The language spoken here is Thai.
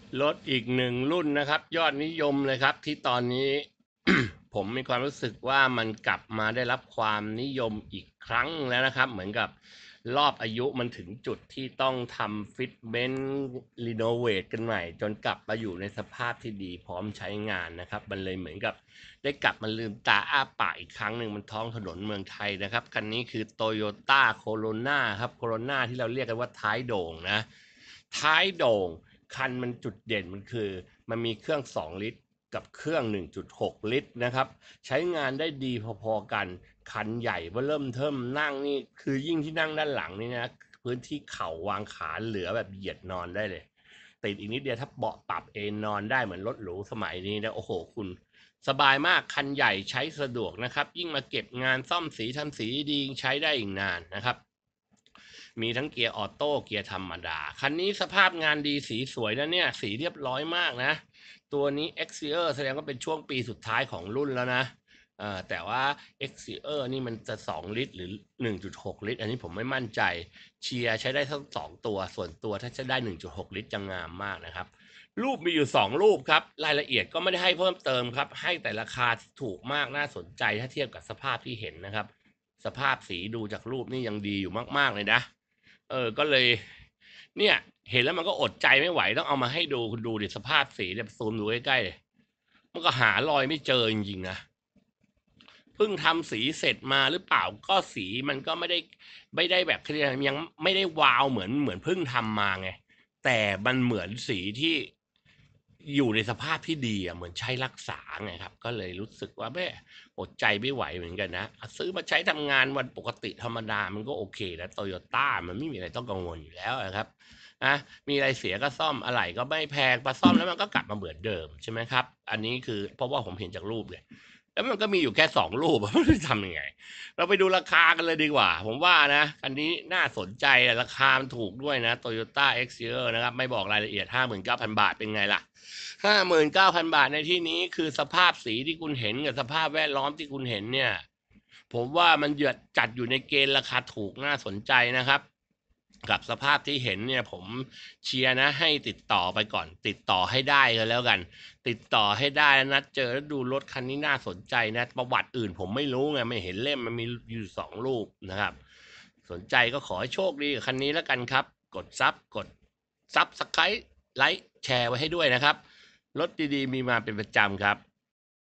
รถอีกหนึ่งรุ่นนะครับยอดนิยมเลยครับที่ตอนนี้ ผมมีความรู้สึกว่ามันกลับมาได้รับความนิยมอีกครั้งแล้วนะครับเหมือนกับรอบอายุมันถึงจุดที่ต้องทำฟิตเมนต์รีโนเวทกันใหม่จนกลับมาอยู่ในสภาพที่ดีพร้อมใช้งานนะครับมันเลยเหมือนกับได้กลับมาลืมตาอ้าปากอีกครั้งหนึ่งบนท้องถนนเมืองไทยนะครับคันนี้คือ Toyota Corona ครับ Corona ที่เราเรียกกันว่าท้ายโด่งนะท้ายโด่ง คันมันจุดเด่นมันคือมันมีเครื่อง2ลิตรกับเครื่อง1.6ลิตรนะครับใช้งานได้ดีพอๆกันคันใหญ่เริ่มเทิมนั่งนี่คือยิ่งที่นั่งด้านหลังนี่นะพื้นที่เข่าวางขาเหลือแบบเหยียดนอนได้เลยติดอีกนิดเดียวถ้าเบาะปรับเอนนอนได้เหมือนรถหรูสมัยนี้นะโอ้โหคุณสบายมากคันใหญ่ใช้สะดวกนะครับยิ่งมาเก็บงานซ่อมสีทำสีดีใช้ได้อีกนานนะครับ มีทั้งเกียร์ออโต้เกียร์ธรรมดาคันนี้สภาพงานดีสีสวยนะเนี่ยสีเรียบร้อยมากนะตัวนี้ Exterior แสดงว่าเป็นช่วงปีสุดท้ายของรุ่นแล้วนะแต่ว่า Exterior นี่มันจะ2ลิตรหรือ1.6ลิตรอันนี้ผมไม่มั่นใจเชียร์ใช้ได้ทั้ง2ตัวส่วนตัวถ้าจะได้1.6ลิตรจะงามมากนะครับรูปมีอยู่2รูปครับรายละเอียดก็ไม่ได้ให้เพิ่มเติมครับให้แต่ราคาที่ถูกมากน่าสนใจถ้าเทียบกับสภาพที่เห็นนะครับสภาพสีดูจากรูปนี่ยังดีอยู่มากๆเลยนะ ก็เลยเนี่ยเห็นแล้วมันก็อดใจไม่ไหวต้องเอามาให้ดูคุณดูดิสภาพสีเนี่ยซูมดูใกล้ๆเลยมันก็หารอยไม่เจอจริงๆนะเพิ่งทำสีเสร็จมาหรือเปล่าก็สีมันก็ไม่ได้แบบยังไม่ได้วาวเหมือนเพิ่งทำมาไงแต่มันเหมือนสีที่อยู่ในสภาพที่ดีอ่ะเหมือนใช้รักษาไงครับก็เลยรู้สึกว่าแม่อดใจไม่ไหวเหมือนกันนะซื้อมาใช้ทำงานวันปกติธรรมดามันก็โอเคนะโตโยต้ามันไม่มีอะไรต้องกังวลอยู่แล้วนะครับนะมีอะไรเสียก็ซ่อมอะไรก็ไม่แพงพอซ่อมแล้วมันก็กลับมาเหมือนเดิมใช่ไหมครับอันนี้คือเพราะว่าผมเห็นจากรูปเลยแล้วมันก็มีอยู่แค่2 รูปไม่รู้จะทำยังไงเราไปดูราคากันเลยดีกว่าผมว่านะอันนี้น่าสนใจราคามันถูกด้วยนะ Toyota Exterior นะครับไม่บอกรายละเอียด59,000 บาทเป็นไงล่ะ 59,000 บาทในที่นี้คือสภาพสีที่คุณเห็นกับสภาพแวดล้อมที่คุณเห็นเนี่ยผมว่ามันเหยือดจัดอยู่ในเกณฑ์ราคาถูกน่าสนใจนะครับกับสภาพที่เห็นเนี่ยผมเชียร์นะให้ติดต่อไปก่อนติดต่อให้ได้ก็แล้วกันติดต่อให้ได้แล้วนัดเจอแล้วดูรถคันนี้น่าสนใจนะประวัติอื่นผมไม่รู้ไงไม่เห็นเล่มมันมีอยู่2 รูปนะครับสนใจก็ขอให้โชคดีกับคันนี้แล้วกันครับกดซับสไครต์ไลค์แชร์ไว้ให้ด้วยนะครับ รถดีๆมีมาเป็นประจำครับ